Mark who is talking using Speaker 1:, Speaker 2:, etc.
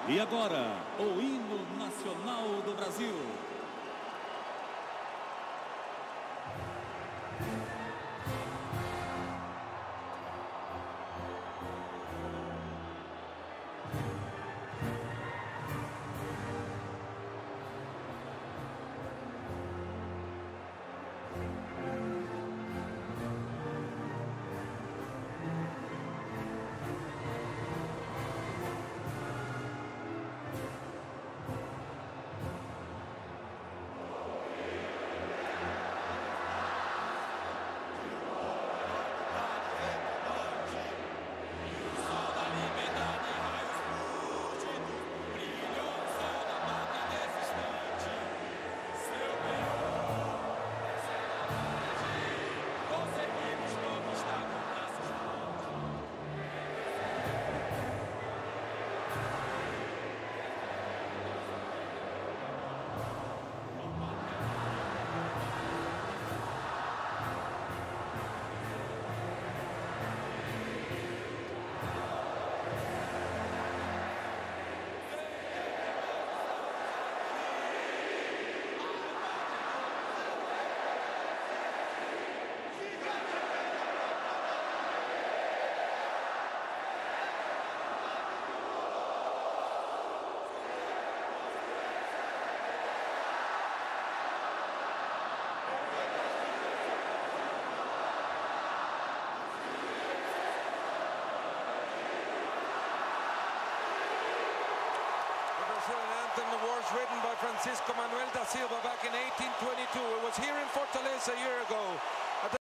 Speaker 1: E agora, o hino nacional do Brasil.
Speaker 2: The words written by Francisco Manuel da Silva back in 1822. It was here in Fortaleza a year ago.